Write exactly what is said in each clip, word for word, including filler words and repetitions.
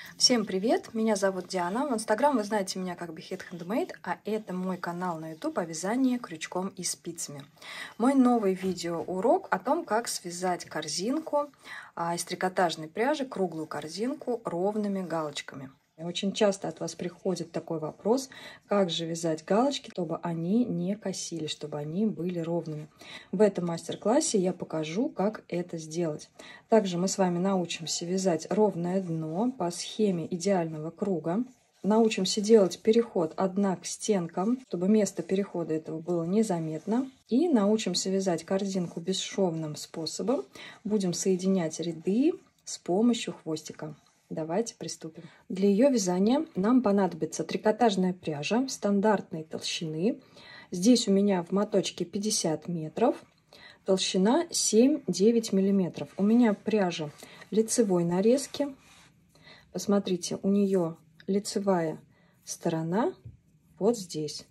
Всем привет! Меня зовут Диана. В Инстаграм вы знаете меня как Behead Handmade, а это мой канал на YouTube о вязании крючком и спицами. Мой новый видеоурок о том, как связать корзинку а, из трикотажной пряжи, круглую корзинку ровными галочками. Очень часто от вас приходит такой вопрос, как же вязать галочки, чтобы они не косились, чтобы они были ровными. В этом мастер-классе я покажу, как это сделать. Также мы с вами научимся вязать ровное дно по схеме идеального круга. Научимся делать переход одна к стенкам, чтобы место перехода этого было незаметно. И научимся вязать корзинку бесшовным способом. Будем соединять ряды с помощью хвостика. Давайте приступим. Для ее вязания нам понадобится трикотажная пряжа стандартной толщины. Здесь у меня в моточке пятьдесят метров, толщина семь-девять миллиметров. У меня пряжа лицевой нарезки. Посмотрите, у нее лицевая сторона вот здесь.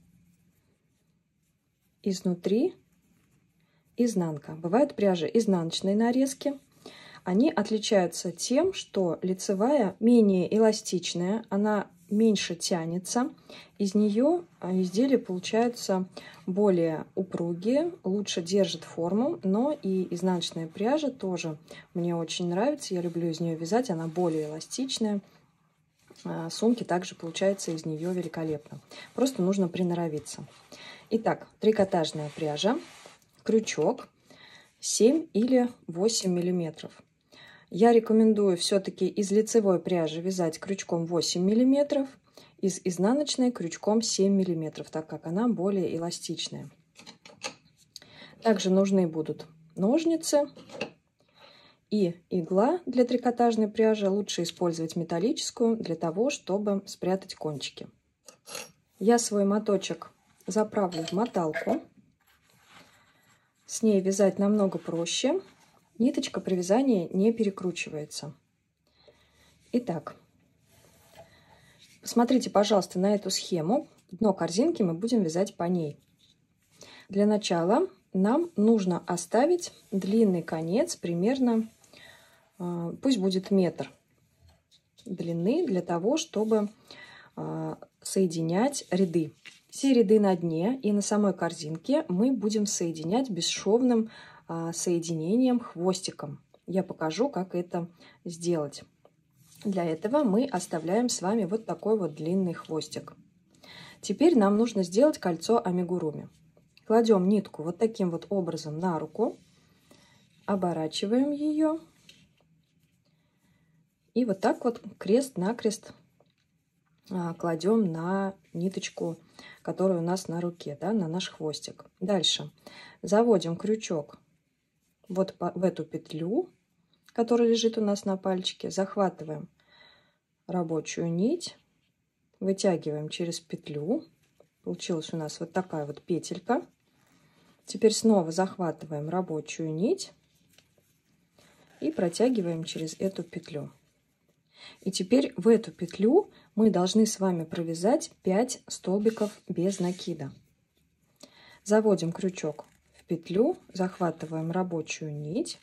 Изнутри изнанка. Бывают пряжи изнаночной нарезки. Они отличаются тем, что лицевая менее эластичная, она меньше тянется. Из нее изделия получаются более упругие, лучше держит форму, но и изнаночная пряжа тоже мне очень нравится. Я люблю из нее вязать, она более эластичная. Сумки также получаются из нее великолепно. Просто нужно приноровиться. Итак, трикотажная пряжа, крючок семь или восемь миллиметров. Я рекомендую все-таки из лицевой пряжи вязать крючком восемь миллиметров, из изнаночной крючком семь миллиметров, так как она более эластичная. Также нужны будут ножницы и игла для трикотажной пряжи. Лучше использовать металлическую для того, чтобы спрятать кончики. Я свой моточек заправлю в моталку. С ней вязать намного проще. Ниточка при вязании не перекручивается. Итак, посмотрите, пожалуйста, на эту схему. Дно корзинки мы будем вязать по ней. Для начала нам нужно оставить длинный конец, примерно, пусть будет метр длины, для того, чтобы соединять ряды. Все ряды на дне и на самой корзинке мы будем соединять бесшовным соединением хвостиком. Я покажу, как это сделать. Для этого мы оставляем с вами вот такой вот длинный хвостик. Теперь нам нужно сделать кольцо амигуруми. Кладем нитку вот таким вот образом на руку, оборачиваем ее и вот так вот крест-накрест кладем на ниточку, которая у нас на руке, да, на наш хвостик. Дальше заводим крючок вот в эту петлю, которая лежит у нас на пальчике, захватываем рабочую нить, вытягиваем через петлю. Получилась у нас вот такая вот петелька. Теперь снова захватываем рабочую нить и протягиваем через эту петлю. И теперь в эту петлю мы должны с вами провязать пять столбиков без накида. Заводим крючок в петлю, захватываем рабочую нить,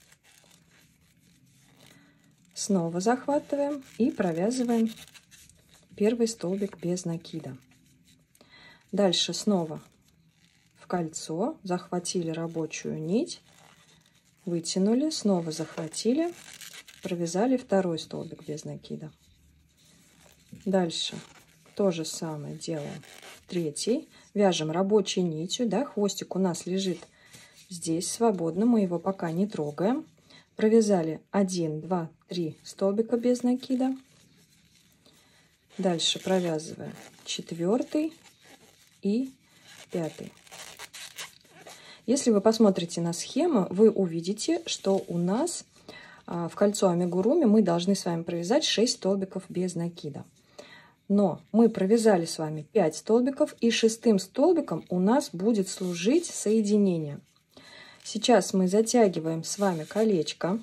снова захватываем и провязываем первый столбик без накида. Дальше снова в кольцо, захватили рабочую нить, вытянули, снова захватили, провязали второй столбик без накида. Дальше то же самое делаем. Третий. Вяжем рабочей нитью, да, хвостик у нас лежит здесь свободно, мы его пока не трогаем. Провязали один, два, три столбика без накида. Дальше провязываем четвертый и пятый. Если вы посмотрите на схему, вы увидите, что у нас в кольцо амигуруми мы должны с вами провязать шесть столбиков без накида. Но мы провязали с вами пять столбиков, и шестым столбиком у нас будет служить соединение. Сейчас мы затягиваем с вами колечко,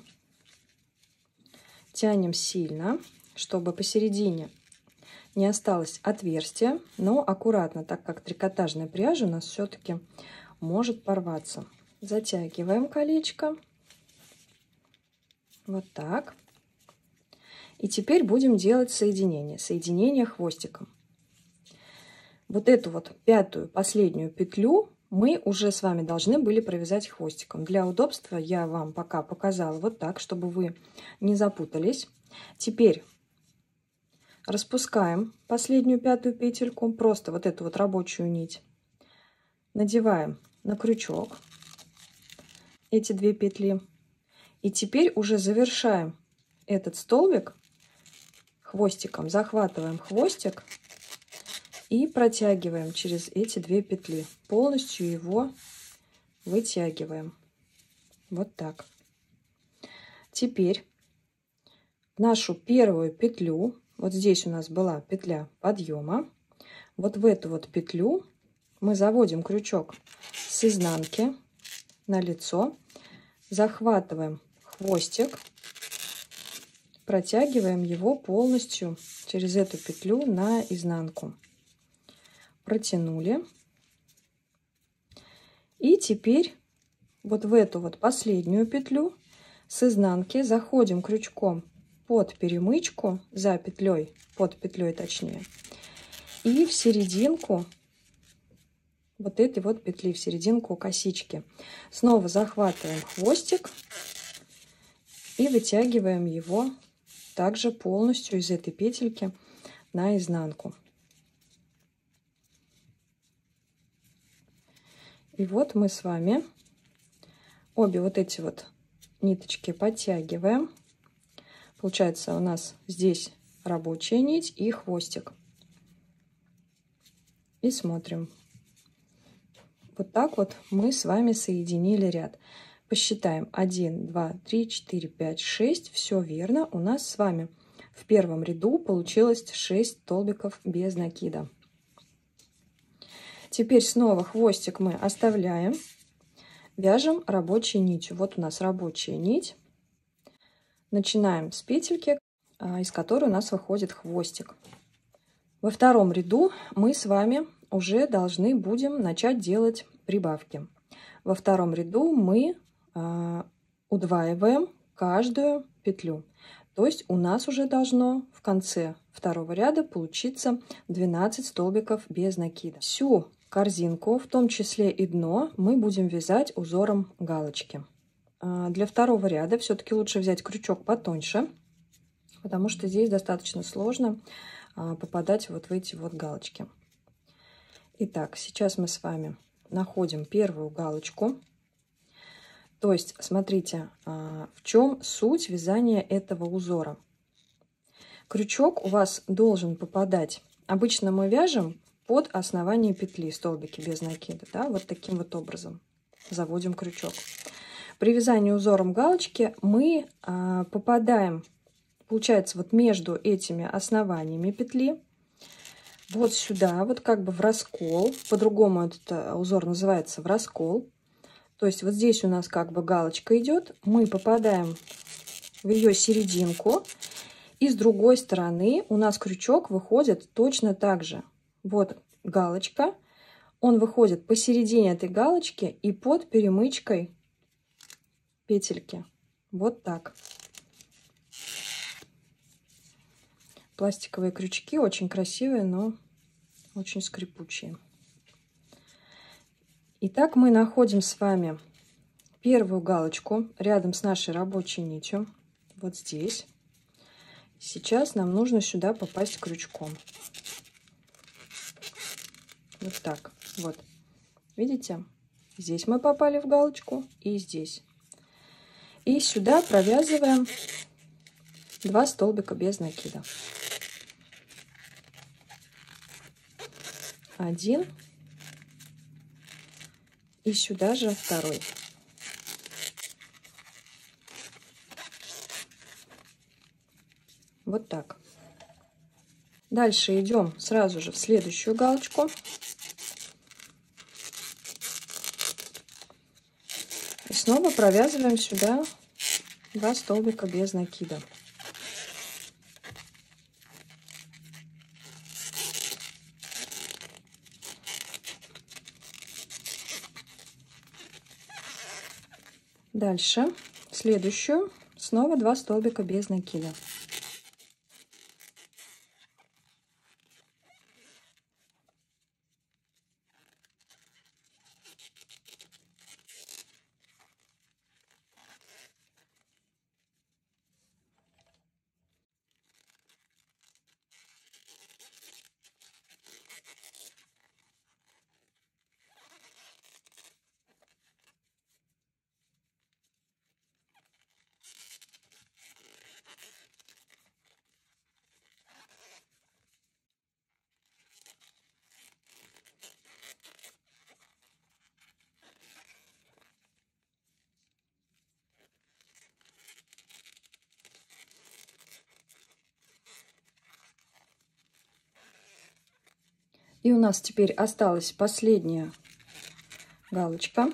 тянем сильно, чтобы посередине не осталось отверстия, но аккуратно, так как трикотажная пряжа у нас все-таки может порваться. Затягиваем колечко. Вот так. И теперь будем делать соединение, соединение хвостиком. Вот эту вот пятую, последнюю петлю мы уже с вами должны были провязать хвостиком. Для удобства я вам пока показала вот так, чтобы вы не запутались. Теперь распускаем последнюю пятую петельку, просто вот эту вот рабочую нить. Надеваем на крючок эти две петли. И теперь уже завершаем этот столбик хвостиком. Захватываем хвостик и протягиваем через эти две петли. Полностью его вытягиваем. Вот так. Теперь нашу первую петлю, вот здесь у нас была петля подъема, вот в эту вот петлю мы заводим крючок с изнанки на лицо, захватываем хвостик, протягиваем его полностью через эту петлю на изнанку. Протянули. И теперь вот в эту вот последнюю петлю с изнанки заходим крючком под перемычку, за петлей, под петлей точнее, и в серединку вот этой вот петли, в серединку косички. Снова захватываем хвостик и вытягиваем его также полностью из этой петельки на изнанку. И вот мы с вами обе вот эти вот ниточки подтягиваем. Получается, у нас здесь рабочая нить и хвостик. И смотрим. Вот так вот мы с вами соединили ряд. Посчитаем. один, два, три, четыре, пять, шесть. Все верно. У нас с вами в первом ряду получилось шесть столбиков без накида. Теперь снова хвостик мы оставляем. Вяжем рабочей нитью. Вот у нас рабочая нить. Начинаем с петельки, из которой у нас выходит хвостик. Во втором ряду мы с вами уже должны будем начать делать прибавки. Во втором ряду мы э, удваиваем каждую петлю. То есть у нас уже должно в конце второго ряда получиться двенадцать столбиков без накида. Всю корзинку, в том числе и дно, мы будем вязать узором галочки. Для второго ряда все-таки лучше взять крючок потоньше, потому что здесь достаточно сложно попадать вот в эти вот галочки. Итак, сейчас мы с вами находим первую галочку. То есть, смотрите, в чем суть вязания этого узора. Крючок у вас должен попадать. Обычно мы вяжем под основание петли столбики без накида, да, вот таким вот образом заводим крючок. При вязании узором галочки мы а, попадаем, получается, вот между этими основаниями петли, вот сюда, вот как бы в раскол, по-другому этот узор называется в раскол. То есть вот здесь у нас как бы галочка идет, мы попадаем в ее серединку, и с другой стороны у нас крючок выходит точно так же. Вот галочка, он выходит посередине этой галочки и под перемычкой петельки. Вот так. Пластиковые крючки очень красивые, но очень скрипучие. Итак, мы находим с вами первую галочку рядом с нашей рабочей нитью. Вот здесь. Сейчас нам нужно сюда попасть крючком. Вот так. Вот. Видите? Здесь мы попали в галочку и здесь. И сюда провязываем два столбика без накида. Один. И сюда же второй. Вот так. Дальше идем сразу же в следующую галочку. И снова провязываем сюда два столбика без накида. Дальше, следующую, снова два столбика без накида. И у нас теперь осталась последняя галочка.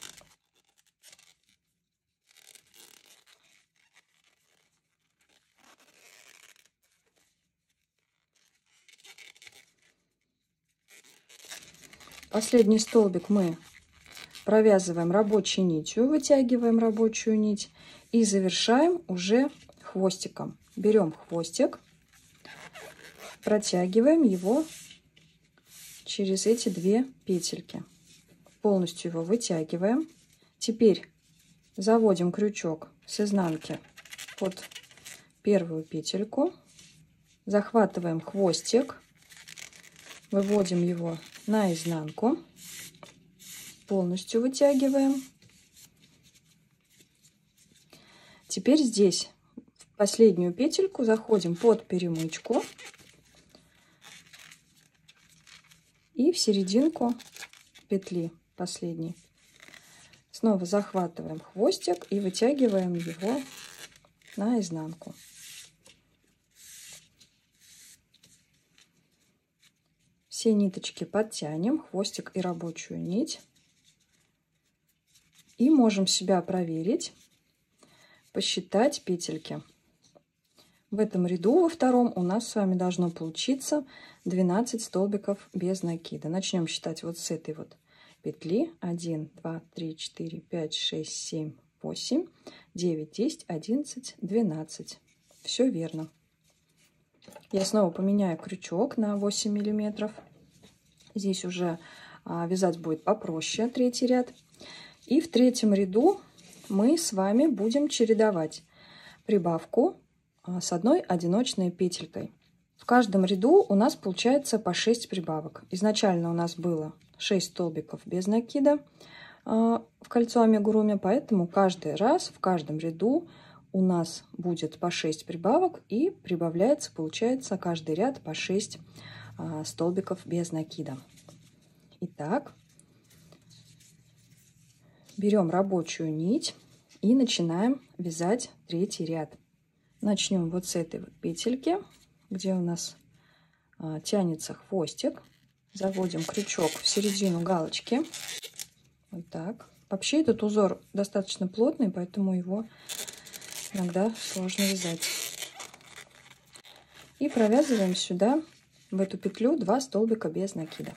Последний столбик мы провязываем рабочей нитью, вытягиваем рабочую нить и завершаем уже хвостиком. Берем хвостик, протягиваем его через эти две петельки. Полностью его вытягиваем. Теперь заводим крючок с изнанки под первую петельку. Захватываем хвостик, выводим его на изнанку, полностью вытягиваем. Теперь здесь в последнюю петельку заходим под перемычку и в серединку петли последней снова захватываем хвостик и вытягиваем его на изнанку. Все ниточки подтянем, хвостик и рабочую нить. И можем себя проверить, посчитать петельки. В этом ряду, во втором, у нас с вами должно получиться двенадцать столбиков без накида. Начнем считать вот с этой вот петли. один, два, три, четыре, пять, шесть, семь, восемь, девять, десять, одиннадцать, двенадцать. Все верно. Я снова поменяю крючок на восемь миллиметров. Здесь уже а, вязать будет попроще, третий ряд. И в третьем ряду мы с вами будем чередовать прибавку а, с одной одиночной петелькой. В каждом ряду у нас получается по шесть прибавок. Изначально у нас было шесть столбиков без накида а, в кольцо амигуруми, поэтому каждый раз в каждом ряду у нас будет по шесть прибавок и прибавляется, получается, каждый ряд по шесть а, столбиков без накида. Итак, берем рабочую нить и начинаем вязать третий ряд. Начнем вот с этой вот петельки, где у нас а, тянется хвостик. Заводим крючок в середину галочки. Вот так. Вообще этот узор достаточно плотный, поэтому его иногда сложно вязать. И провязываем сюда, в эту петлю, два столбика без накида.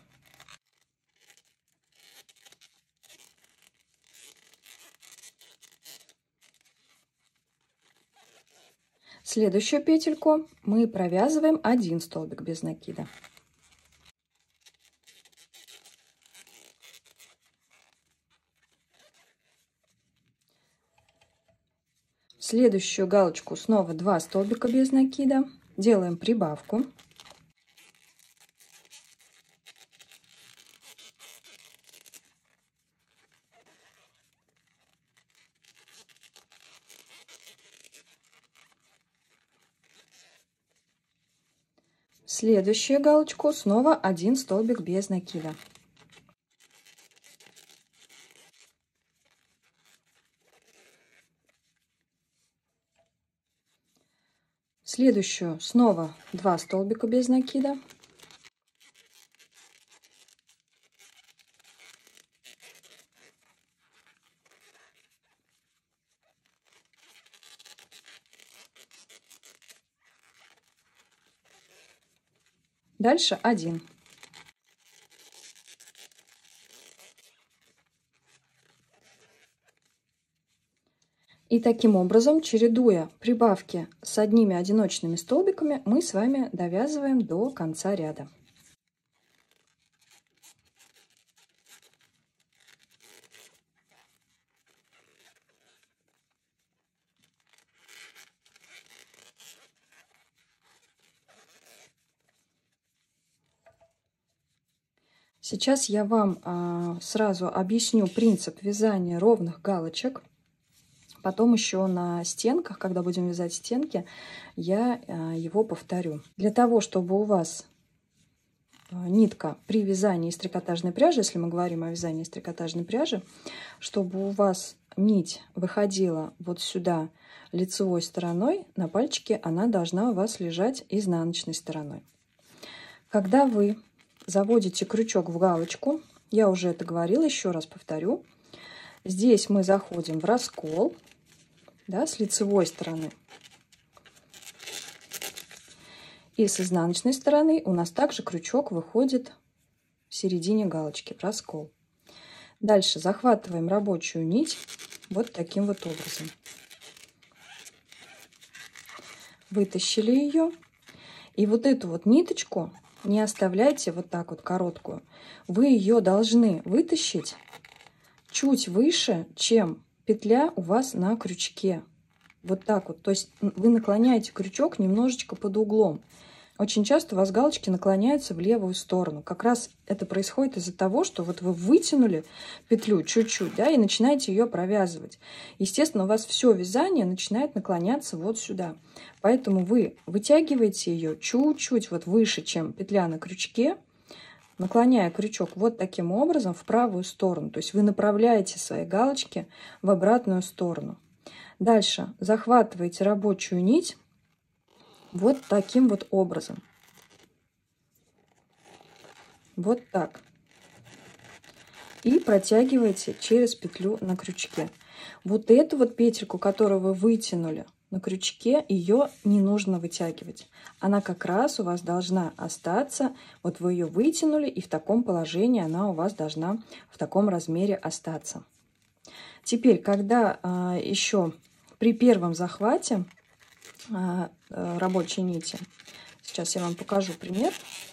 Следующую петельку мы провязываем один столбик без накида. Следующую галочку снова два столбика без накида. Делаем прибавку. Следующую галочку снова один столбик без накида. Следующую снова два столбика без накида. Дальше один. И таким образом, чередуя прибавки с одними одиночными столбиками, мы с вами довязываем до конца ряда. Сейчас я вам а, сразу объясню принцип вязания ровных галочек. Потом еще на стенках, когда будем вязать стенки, я а, его повторю. Для того, чтобы у вас а, нитка при вязании из трикотажной пряжи, если мы говорим о вязании из трикотажной пряжи, чтобы у вас нить выходила вот сюда лицевой стороной, на пальчике она должна у вас лежать изнаночной стороной. Когда вы заводите крючок в галочку. Я уже это говорила, еще раз повторю. Здесь мы заходим в раскол, да, с лицевой стороны. И с изнаночной стороны у нас также крючок выходит в середине галочки, в раскол. Дальше захватываем рабочую нить вот таким вот образом. Вытащили ее. И вот эту вот ниточку не оставляйте вот так вот короткую. Вы ее должны вытащить чуть выше, чем петля у вас на крючке. Вот так вот. То есть вы наклоняете крючок немножечко под углом. Очень часто у вас галочки наклоняются в левую сторону. Как раз это происходит из-за того, что вот вы вытянули петлю чуть-чуть, да, и начинаете ее провязывать. Естественно, у вас все вязание начинает наклоняться вот сюда. Поэтому вы вытягиваете ее чуть-чуть вот выше, чем петля на крючке, наклоняя крючок вот таким образом в правую сторону. То есть вы направляете свои галочки в обратную сторону. Дальше захватываете рабочую нить вот таким вот образом. Вот так. И протягиваете через петлю на крючке. Вот эту вот петельку, которую вы вытянули на крючке, ее не нужно вытягивать. Она как раз у вас должна остаться. Вот вы ее вытянули, и в таком положении она у вас должна в таком размере остаться. Теперь, когда а, еще при первом захвате а, а, рабочей нити, сейчас я вам покажу пример,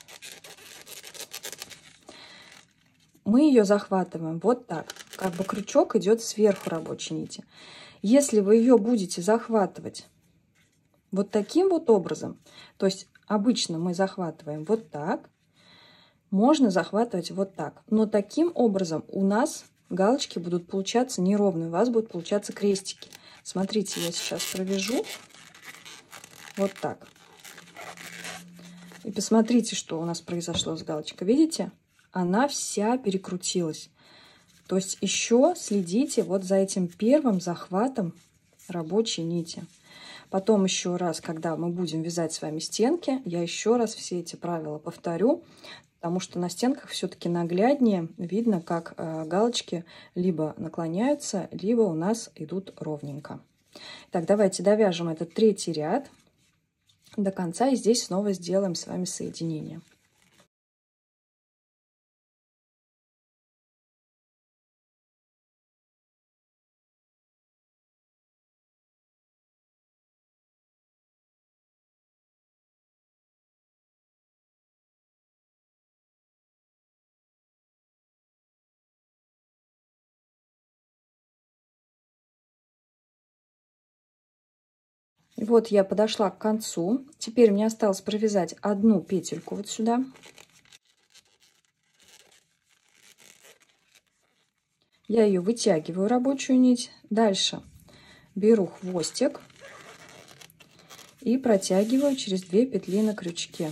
мы ее захватываем вот так, как бы крючок идет сверху рабочей нити. Если вы ее будете захватывать вот таким вот образом, то есть обычно мы захватываем вот так, можно захватывать вот так, но таким образом у нас галочки будут получаться неровные, у вас будут получаться крестики. Смотрите, я сейчас провяжу вот так. И посмотрите, что у нас произошло с галочкой. Видите? Она вся перекрутилась. То есть еще следите вот за этим первым захватом рабочей нити. Потом еще раз, когда мы будем вязать с вами стенки, я еще раз все эти правила повторю, потому что на стенках все-таки нагляднее видно, как э, галочки либо наклоняются, либо у нас идут ровненько. Так, давайте довяжем этот третий ряд до конца, и здесь снова сделаем с вами соединение. И вот я подошла к концу. Теперь мне осталось провязать одну петельку вот сюда. Я ее вытягиваю, рабочую нить. Дальше беру хвостик и протягиваю через две петли на крючке.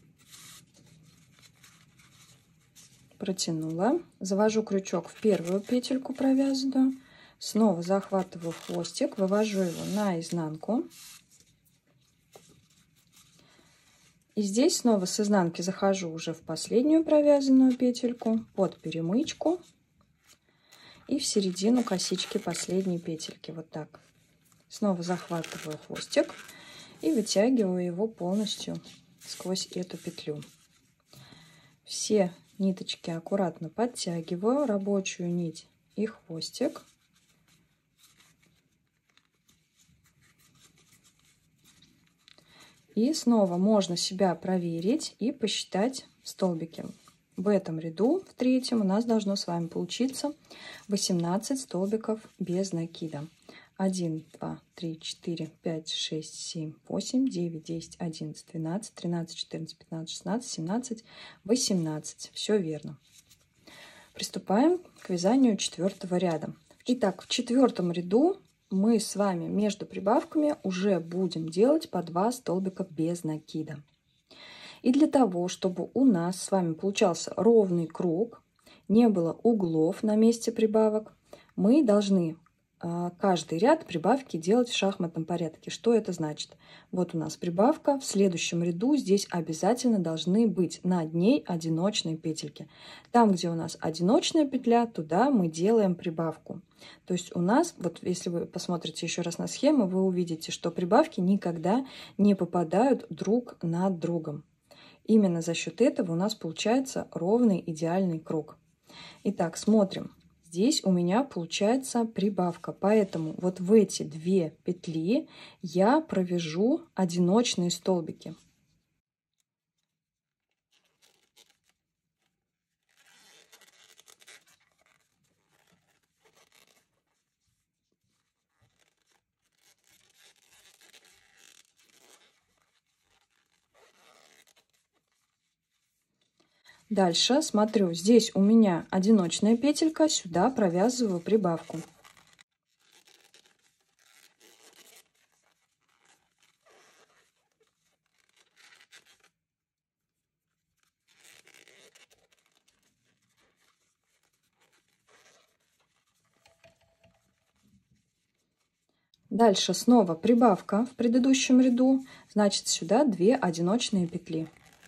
Протянула. Завожу крючок в первую петельку провязанную. Снова захватываю хвостик, вывожу его на изнанку. И здесь снова с изнанки захожу уже в последнюю провязанную петельку под перемычку и в середину косички последней петельки. Вот так. Снова захватываю хвостик и вытягиваю его полностью сквозь эту петлю. Все ниточки аккуратно подтягиваю, рабочую нить и хвостик. И снова можно себя проверить и посчитать столбики. В этом ряду, в третьем, у нас должно с вами получиться восемнадцать столбиков без накида. один, два, три, четыре, пять, шесть, семь, восемь, девять, десять, одиннадцать, двенадцать, тринадцать, четырнадцать, пятнадцать, шестнадцать, семнадцать, восемнадцать. Все верно. Приступаем к вязанию четвертого ряда. Итак, в четвертом ряду мы с вами между прибавками уже будем делать по два столбика без накида. И для того, чтобы у нас с вами получался ровный круг, не было углов на месте прибавок, мы должны каждый ряд прибавки делать в шахматном порядке. Что это значит? Вот у нас прибавка, в следующем ряду здесь обязательно должны быть над ней одиночные петельки. Там, где у нас одиночная петля, туда мы делаем прибавку. То есть у нас, вот если вы посмотрите еще раз на схему, вы увидите, что прибавки никогда не попадают друг над другом. Именно за счет этого у нас получается ровный идеальный круг. Итак, смотрим. Здесь у меня получается прибавка, поэтому вот в эти две петли я провяжу одиночные столбики. Дальше смотрю, здесь у меня одиночная петелька, сюда провязываю прибавку. Дальше снова прибавка в предыдущем ряду, значит сюда две одиночные петли.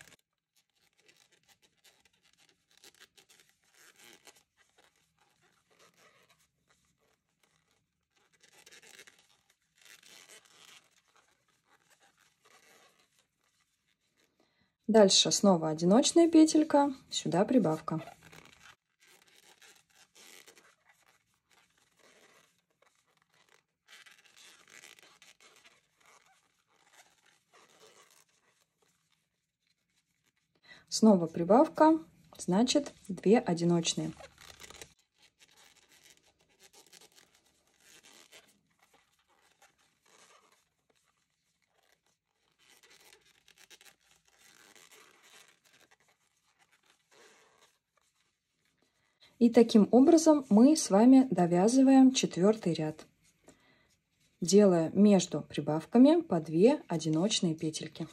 Дальше снова одиночная петелька, сюда прибавка. Снова прибавка, значит две одиночные. И таким образом мы с вами довязываем четвертый ряд, делая между прибавками по две одиночные петельки.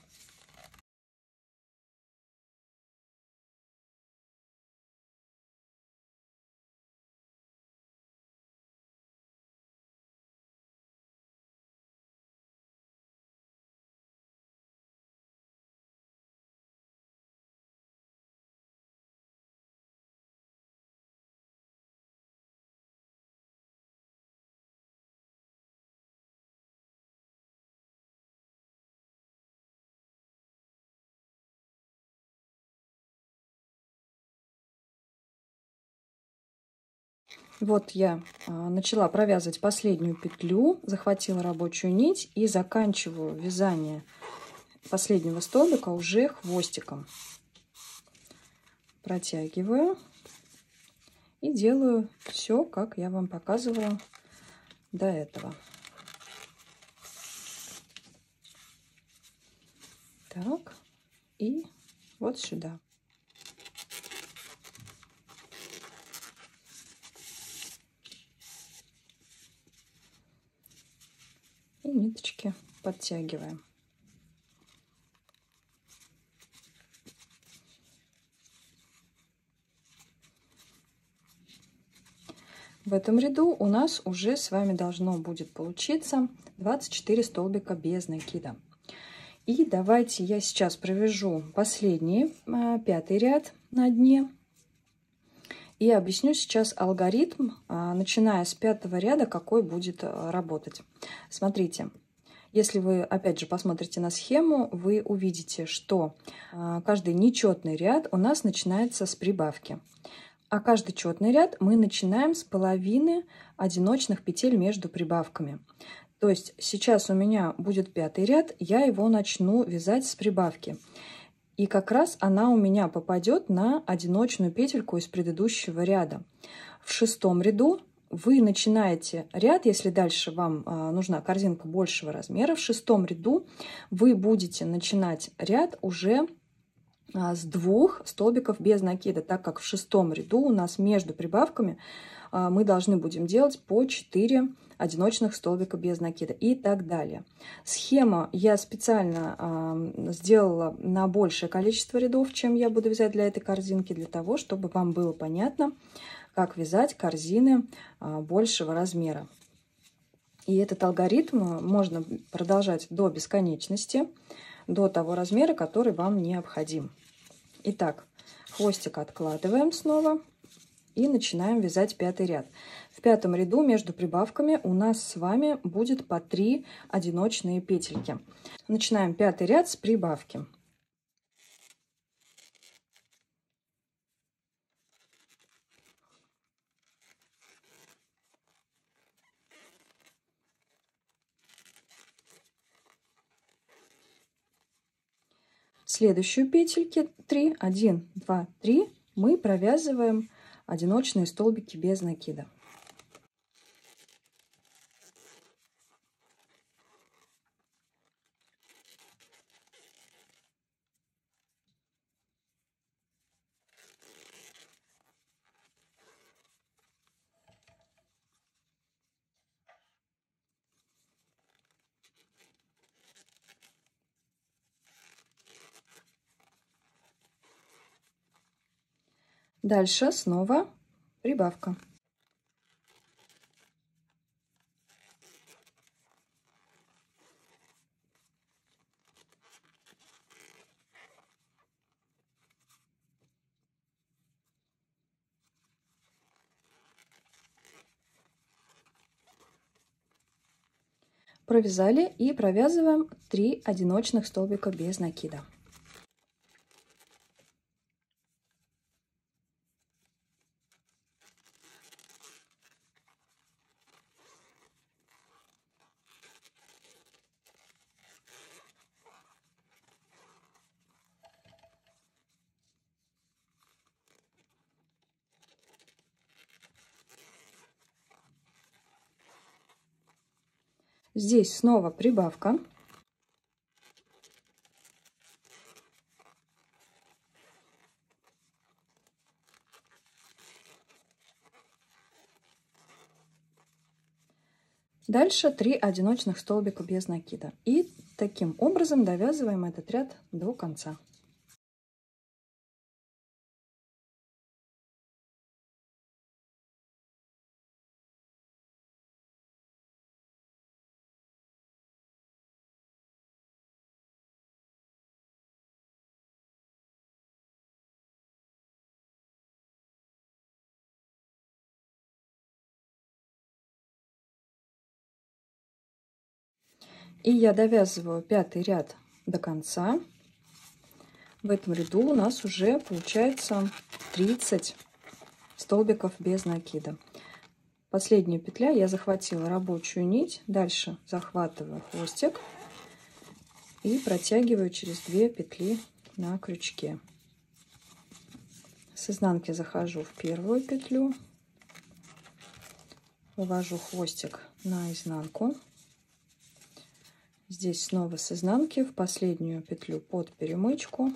Вот я начала провязывать последнюю петлю, захватила рабочую нить и заканчиваю вязание последнего столбика уже хвостиком. Протягиваю и делаю все, как я вам показывала до этого. Так, и вот сюда. И ниточки подтягиваем. В этом ряду у нас уже с вами должно будет получиться двадцать четыре столбика без накида. И давайте я сейчас провяжу последний, пятый ряд на дне. И объясню сейчас алгоритм, начиная с пятого ряда, какой будет работать. Смотрите, если вы опять же посмотрите на схему, вы увидите, что каждый нечетный ряд у нас начинается с прибавки. А каждый четный ряд мы начинаем с половины одиночных петель между прибавками. То есть сейчас у меня будет пятый ряд, я его начну вязать с прибавки. И как раз она у меня попадет на одиночную петельку из предыдущего ряда. В шестом ряду вы начинаете ряд, если дальше вам нужна корзинка большего размера, в шестом ряду вы будете начинать ряд уже с двух столбиков без накида, так как в шестом ряду у нас между прибавками мы должны будем делать по четыре одиночных столбика без накида и так далее. Схему я специально сделала на большее количество рядов, чем я буду вязать для этой корзинки, для того, чтобы вам было понятно, как вязать корзины большего размера. И этот алгоритм можно продолжать до бесконечности, до того размера, который вам необходим. Итак, хвостик откладываем снова и начинаем вязать пятый ряд. В пятом ряду между прибавками у нас с вами будет по три одиночные петельки. Начинаем пятый ряд с прибавки. Следующую петельки три, один, два, три мы провязываем одиночные столбики без накида. Дальше снова прибавка. Провязали и провязываем три одиночных столбика без накида. Здесь снова прибавка. Дальше три одиночных столбика без накида. И таким образом довязываем этот ряд до конца. И я довязываю пятый ряд до конца. В этом ряду у нас уже получается тридцать столбиков без накида. Последняя петля, я захватила рабочую нить, дальше захватываю хвостик и протягиваю через две петли на крючке. С изнанки захожу в первую петлю, вывожу хвостик на изнанку. Здесь снова с изнанки в последнюю петлю под перемычку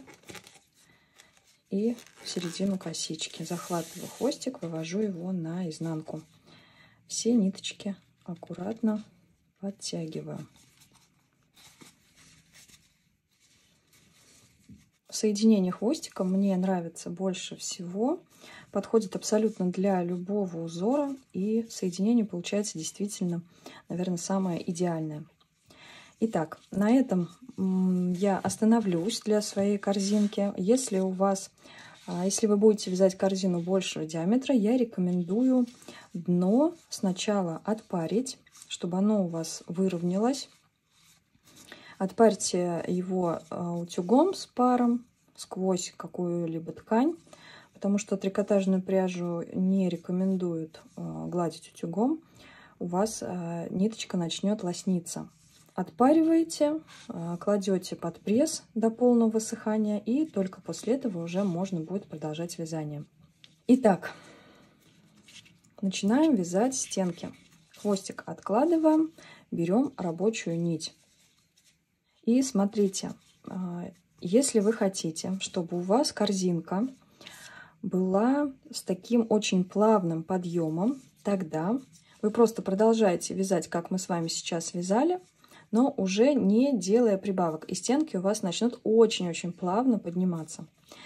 и в середину косички. Захватываю хвостик, вывожу его на изнанку. Все ниточки аккуратно подтягиваю. Соединение хвостика мне нравится больше всего. Подходит абсолютно для любого узора. И соединение получается действительно, наверное, самое идеальное. Итак, на этом я остановлюсь для своей корзинки. Если у вас, если вы будете вязать корзину большего диаметра, я рекомендую дно сначала отпарить, чтобы оно у вас выровнялось. Отпарьте его утюгом с паром сквозь какую-либо ткань, потому что трикотажную пряжу не рекомендуют гладить утюгом. У вас ниточка начнет лосниться. Отпариваете, кладете под пресс до полного высыхания, и только после этого уже можно будет продолжать вязание. Итак, начинаем вязать стенки. Хвостик откладываем, берем рабочую нить. И смотрите, если вы хотите, чтобы у вас корзинка была с таким очень плавным подъемом, тогда вы просто продолжаете вязать, как мы с вами сейчас вязали, но уже не делая прибавок. И стенки у вас начнут очень-очень плавно подниматься.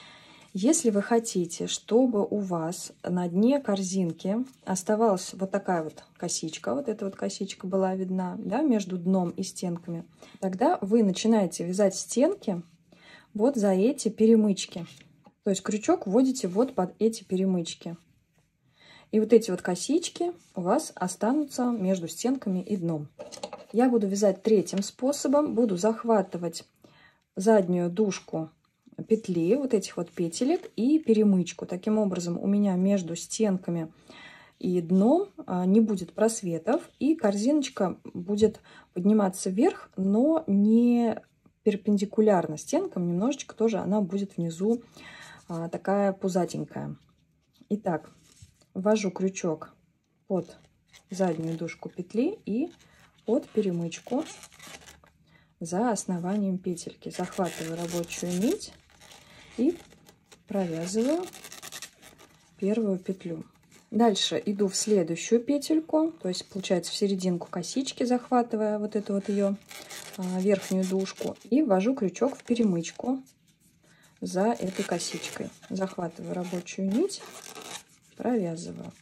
Если вы хотите, чтобы у вас на дне корзинки оставалась вот такая вот косичка, вот эта вот косичка была видна, да, между дном и стенками, тогда вы начинаете вязать стенки вот за эти перемычки. То есть крючок вводите вот под эти перемычки. И вот эти вот косички у вас останутся между стенками и дном. Я буду вязать третьим способом. Буду захватывать заднюю дужку петли, вот этих вот петелек и перемычку. Таким образом у меня между стенками и дном не будет просветов, и корзиночка будет подниматься вверх, но не перпендикулярно стенкам, немножечко тоже она будет внизу такая пузатенькая. Итак, ввожу крючок под заднюю дужку петли и под перемычку за основанием петельки. Захватываю рабочую нить и провязываю первую петлю. Дальше иду в следующую петельку, то есть получается в серединку косички, захватывая вот эту вот ее верхнюю дужку, и ввожу крючок в перемычку за этой косичкой. Захватываю рабочую нить, провязываю.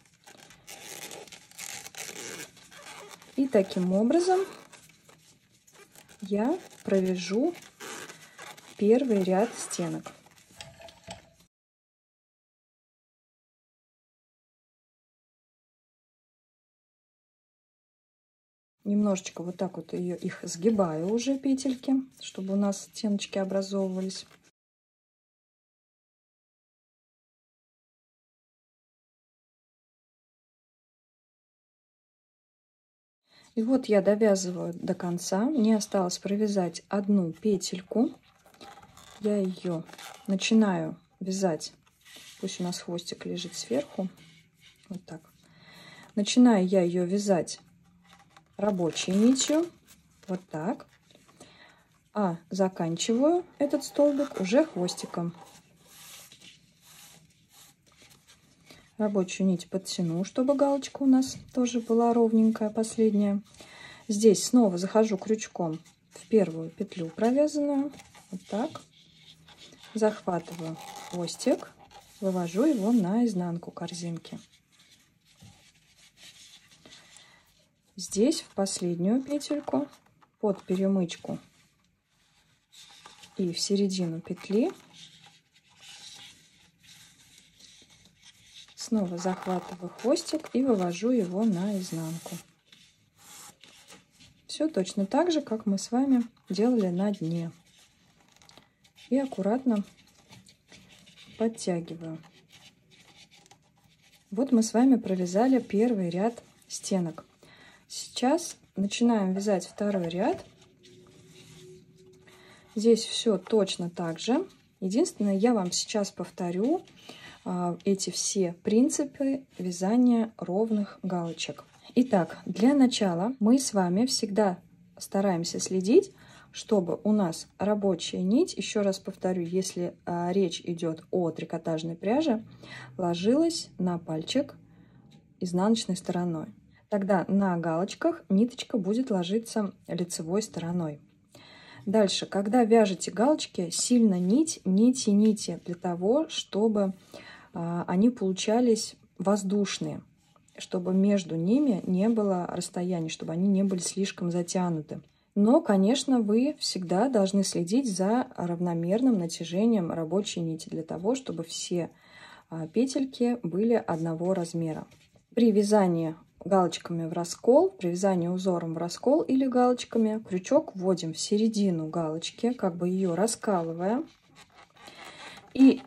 И таким образом я провяжу первый ряд стенок. Немножечко вот так вот ее, их сгибаю уже петельки, чтобы у нас стеночки образовывались. И вот я довязываю до конца. Мне осталось провязать одну петельку. Я ее начинаю вязать. Пусть у нас хвостик лежит сверху. Вот так. Начинаю я ее вязать рабочей нитью. Вот так. А заканчиваю этот столбик уже хвостиком. Рабочую нить подтяну, чтобы галочка у нас тоже была ровненькая, последняя. Здесь снова захожу крючком в первую петлю провязанную. Вот так. Захватываю хвостик, вывожу его на изнанку корзинки. Здесь в последнюю петельку под перемычку и в середину петли снова захватываю хвостик и вывожу его на изнанку. Все точно так же, как мы с вами делали на дне. И аккуратно подтягиваю. Вот мы с вами провязали первый ряд стенок. Сейчас начинаем вязать второй ряд. Здесь все точно так же. Единственное, я вам сейчас повторю эти все принципы вязания ровных галочек. Итак, для начала мы с вами всегда стараемся следить, чтобы у нас рабочая нить, еще раз повторю, если а, речь идет о трикотажной пряже, ложилась на пальчик изнаночной стороной. Тогда на галочках ниточка будет ложиться лицевой стороной. Дальше, когда вяжете галочки, сильно нить не тяните для того, чтобы они получались воздушные, чтобы между ними не было расстояния, чтобы они не были слишком затянуты. Но, конечно, вы всегда должны следить за равномерным натяжением рабочей нити, для того, чтобы все петельки были одного размера. При вязании галочками в раскол, при вязании узором в раскол или галочками, крючок вводим в середину галочки, как бы ее раскалывая. И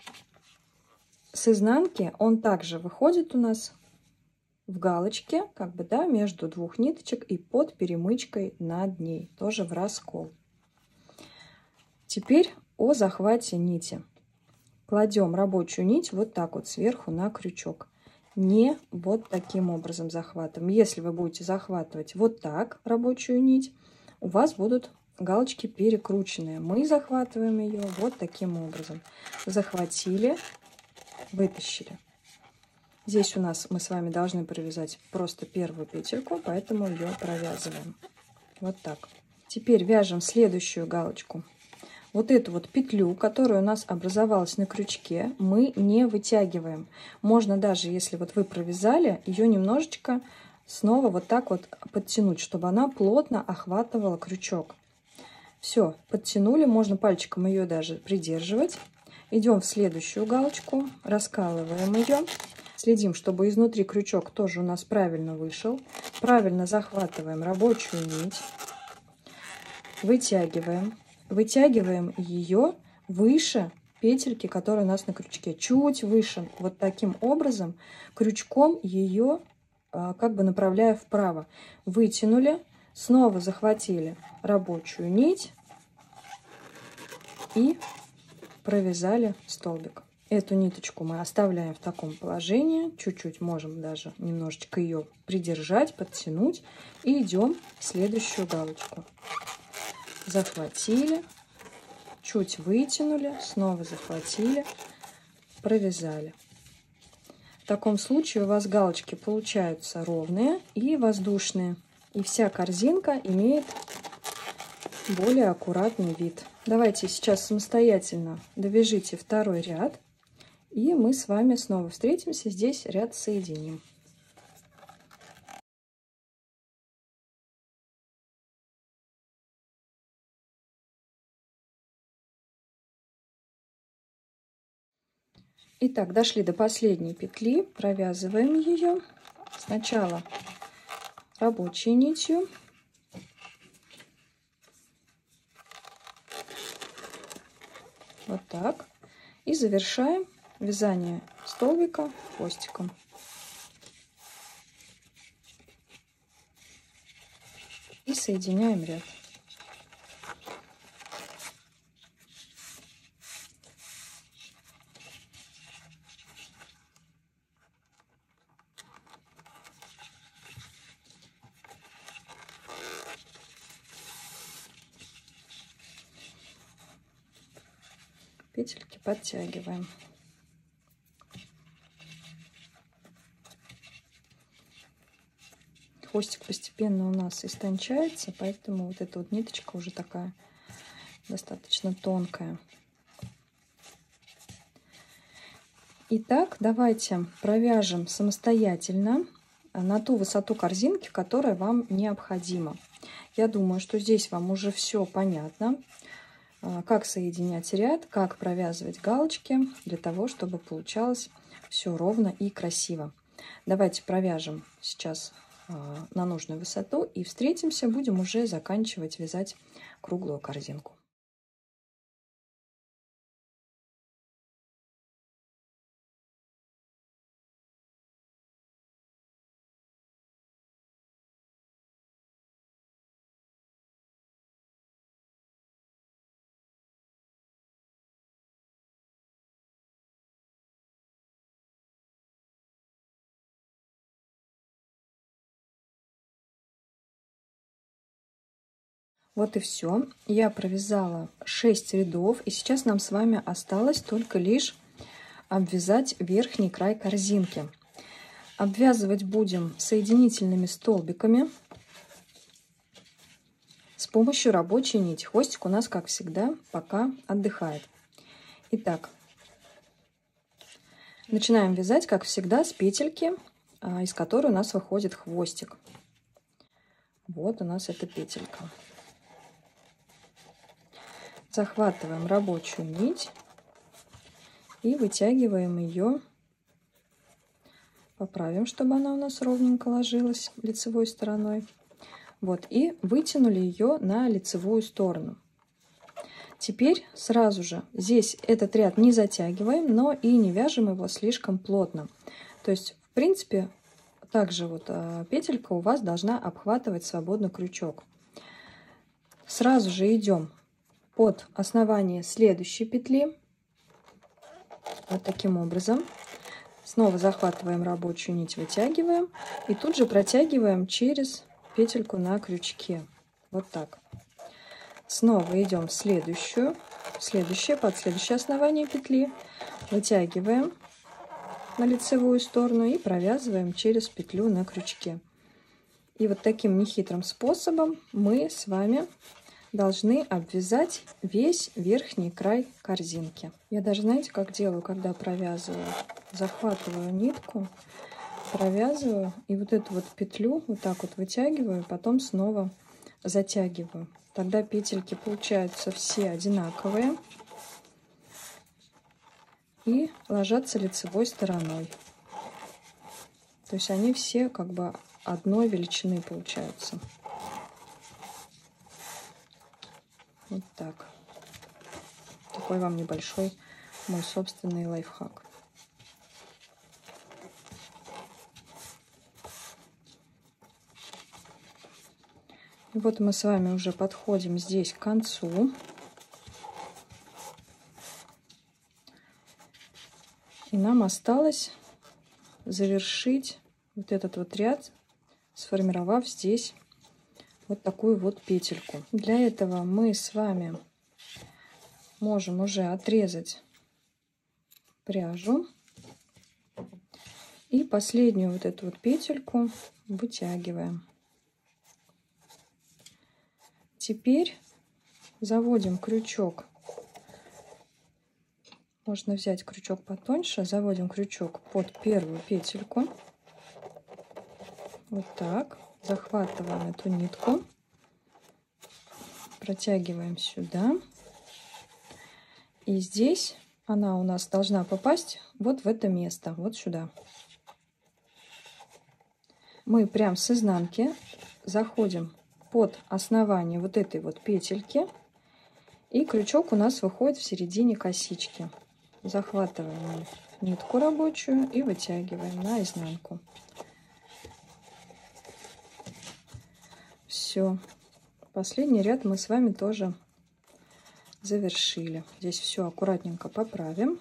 с изнанки он также выходит у нас в галочке, как бы, да, между двух ниточек и под перемычкой над ней, тоже в раскол. Теперь о захвате нити. Кладем рабочую нить вот так вот сверху на крючок. Не вот таким образом захватываем. Если вы будете захватывать вот так рабочую нить, у вас будут галочки перекрученные. Мы захватываем ее вот таким образом. Захватили, вытащили. Здесь у нас мы с вами должны провязать просто первую петельку, поэтому ее провязываем. Вот так. Теперь вяжем следующую галочку Вот эту вот петлю, которая у нас образовалась на крючке, мы не вытягиваем. Можно даже, если вот вы провязали, ее немножечко снова вот так вот подтянуть, чтобы она плотно охватывала крючок. Все, подтянули, можно пальчиком ее даже придерживать. Идем в следующую галочку, раскалываем ее. Следим, чтобы изнутри крючок тоже у нас правильно вышел. Правильно захватываем рабочую нить. Вытягиваем. Вытягиваем ее выше петельки, которая у нас на крючке. Чуть выше. Вот таким образом крючком ее как бы направляя вправо. Вытянули. Снова захватили рабочую нить. И провязали столбик. Эту ниточку мы оставляем в таком положении. Чуть-чуть можем даже немножечко ее придержать, подтянуть. И идем в следующую галочку. Захватили, чуть вытянули, снова захватили, провязали. В таком случае у вас галочки получаются ровные и воздушные. И вся корзинка имеет более аккуратный вид. Давайте сейчас самостоятельно довяжите второй ряд. И мы с вами снова встретимся. Здесь ряд соединим. Итак, дошли до последней петли, провязываем ее сначала рабочей нитью, вот так, и завершаем вязание столбика хвостиком. И соединяем ряд. Петельки подтягиваем. Хвостик постепенно у нас истончается, поэтому вот эта вот ниточка уже такая достаточно тонкая. Итак, давайте провяжем самостоятельно на ту высоту корзинки, которая вам необходима. Я думаю, что здесь вам уже все понятно. Как соединять ряд, как провязывать галочки, для того, чтобы получалось все ровно и красиво. Давайте провяжем сейчас на нужную высоту и встретимся, будем уже заканчивать вязать круглую корзинку. Вот и все. Я провязала шесть рядов, и сейчас нам с вами осталось только лишь обвязать верхний край корзинки. Обвязывать будем соединительными столбиками с помощью рабочей нити. Хвостик у нас, как всегда, пока отдыхает. Итак, начинаем вязать, как всегда, с петельки, из которой у нас выходит хвостик. Вот у нас эта петелька. Захватываем рабочую нить и вытягиваем ее. Поправим, чтобы она у нас ровненько ложилась лицевой стороной. Вот, и вытянули ее на лицевую сторону. Теперь сразу же здесь этот ряд не затягиваем, но и не вяжем его слишком плотно. То есть, в принципе, также вот петелька у вас должна обхватывать свободно крючок. Сразу же идем под основание следующей петли. Вот таким образом. Снова захватываем рабочую нить, вытягиваем. И тут же протягиваем через петельку на крючке. Вот так. Снова идем в следующую. Следующее, под следующее основание петли. Вытягиваем на лицевую сторону и провязываем через петлю на крючке. И вот таким нехитрым способом мы с вами должны обвязать весь верхний край корзинки. Я даже, знаете, как делаю, когда провязываю? Захватываю нитку, провязываю и вот эту вот петлю вот так вот вытягиваю, потом снова затягиваю. Тогда петельки получаются все одинаковые и ложатся лицевой стороной. То есть они все как бы одной величины получаются. Вот так. Такой вам небольшой мой собственный лайфхак. И вот мы с вами уже подходим здесь к концу. И нам осталось завершить вот этот вот ряд, сформировав здесь вот такую вот петельку. Для этого мы с вами можем уже отрезать пряжу и последнюю вот эту вот петельку вытягиваем. Теперь заводим крючок. Можно взять крючок потоньше, заводим крючок под первую петельку. Вот так. Захватываем эту нитку, протягиваем сюда. И здесь она у нас должна попасть вот в это место, вот сюда. Мы прям с изнанки заходим под основание вот этой вот петельки. И крючок у нас выходит в середине косички. Захватываем нитку рабочую и вытягиваем на изнанку. Все. Последний ряд мы с вами тоже завершили. Здесь все аккуратненько поправим.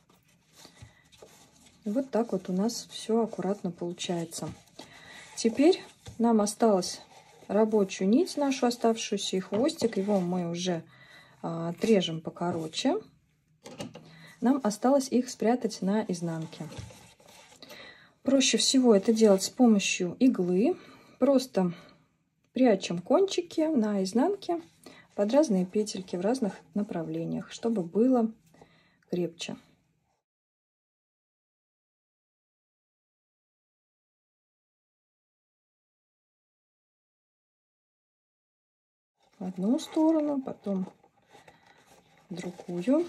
И вот так вот у нас все аккуратно получается. Теперь нам осталось рабочую нить нашу оставшуюся и хвостик. Его мы уже а, отрежем покороче. Нам осталось их спрятать на изнанке. Проще всего это делать с помощью иглы. Просто прячем кончики на изнанке под разные петельки в разных направлениях, чтобы было крепче. В одну сторону, потом в другую.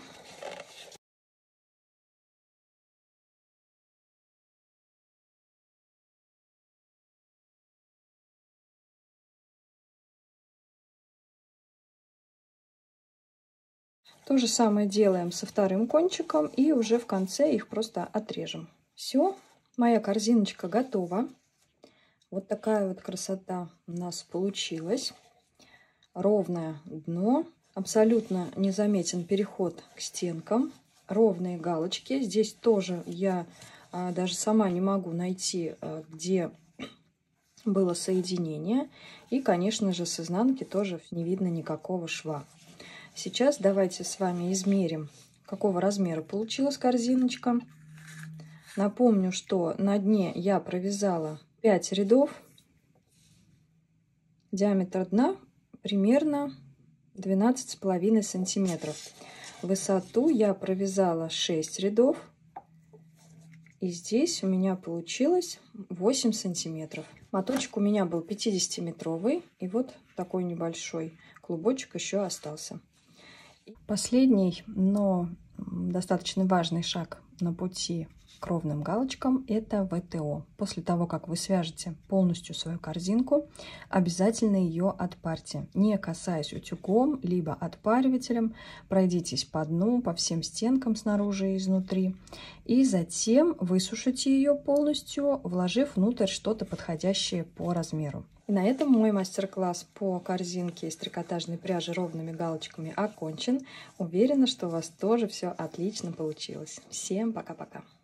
То же самое делаем со вторым кончиком и уже в конце их просто отрежем. Все, моя корзиночка готова. Вот такая вот красота у нас получилась. Ровное дно, абсолютно незаметен переход к стенкам, ровные галочки. Здесь тоже я а, даже сама не могу найти, а, где было соединение. И, конечно же, с изнанки тоже не видно никакого шва. Сейчас давайте с вами измерим, какого размера получилась корзиночка. Напомню, что на дне я провязала пять рядов. Диаметр дна примерно двенадцать с половиной сантиметров. Высоту я провязала шесть рядов. И здесь у меня получилось восемь сантиметров. Моточек у меня был пятидесятиметровый. И вот такой небольшой клубочек еще остался. Последний, но достаточно важный шаг на пути к ровным галочкам – это вэ тэ о. После того, как вы свяжете полностью свою корзинку, обязательно ее отпарьте. Не касаясь утюгом, либо отпаривателем, пройдитесь по дну, по всем стенкам снаружи и изнутри. И затем высушите ее полностью, вложив внутрь что-то подходящее по размеру. И на этом мой мастер-класс по корзинке из трикотажной пряжи ровными галочками окончен. Уверена, что у вас тоже все отлично получилось. Всем пока-пока!